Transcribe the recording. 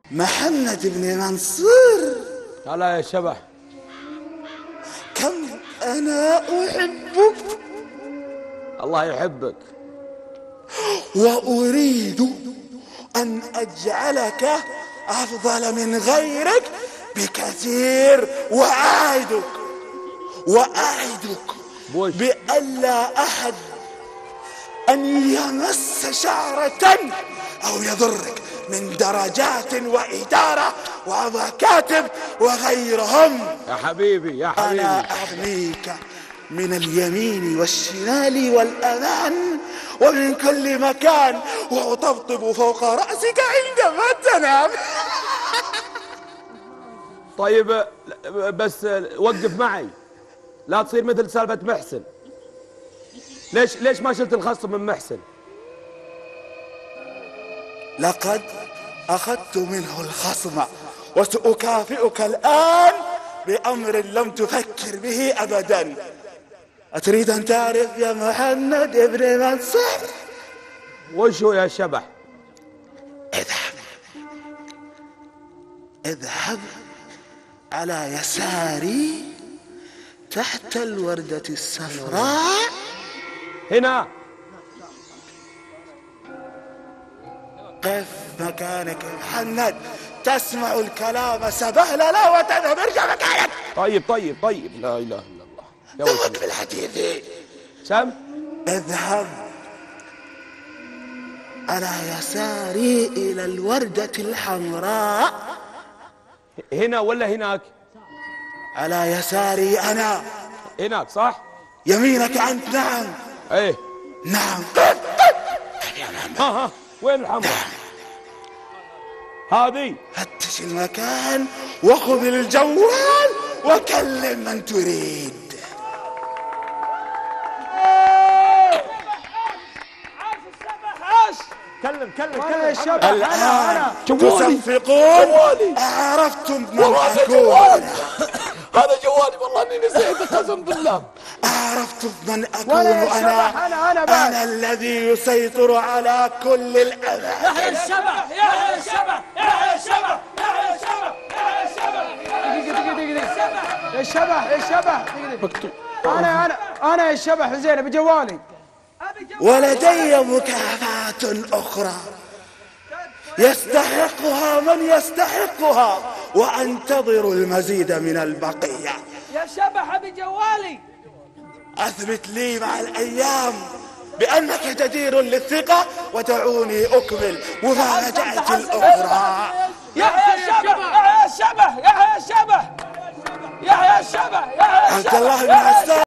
محمد بن منصور. هلا يا شبح. كم أنا أحبك. الله يحبك. وأريد أن أجعلك أفضل من غيرك بكثير، وأعدك بألا أحد أن يمس شعرة أو يضرك من درجات وإدارة ومكاتب وغيرهم. يا حبيبي يا حبيبي، أنا أحميك من اليمين والشمال والأمان ومن كل مكان، وأطبطب فوق رأسك عندما تنام. طيب بس وقف معي، لا تصير مثل سالفة محسن. ليش ما شلت الخصم من محسن؟ لقد أخذت منه الخصم وسأكافئك الآن بأمر لم تفكر به أبدا. أتريد أن تعرف يا محمد بن منصور؟ وشو يا شبح؟ اذهب على يساري تحت الوردة الصفراء. هنا. قف مكانك يا محمد، تسمع الكلام سبهلله وتذهب. ارجع مكانك. طيب لا إله إلا الله. دوت بالحديث. سم. اذهب على يساري إلى الوردة الحمراء. هنا ولا هناك؟ على يساري أنا. هناك صح؟ يمينك أنت. نعم. ايه نعم. ها وين الحمراء؟ هذه. فتش المكان وخذ الجوال وكلم من تريد. كلم الشبح. الآن تصفقون. عرفتم من أكون. هذا جوالي والله اني نسيته قسم بالله. عرفتم من أكون أنا الذي يسيطر على كل الأماكن. يحيى الشبح يحيى الشبح يحيى الشبح يحيى الشبح يحيى الشبح. يا الشبح انا يا الشبح زين بجوالي. ولدي مكافأة أخرى يستحقها من يستحقها، وأنتظر المزيد من البقية. يا شبح بجوالي. أثبت لي مع الأيام بأنك جدير للثقة ودعوني أكمل مفاجأتي الأخرى. يحيى الشبح يحيى الشبح يحيى الشبح يحيى الشبح يحيى الشبح. عبد الله بن عسام.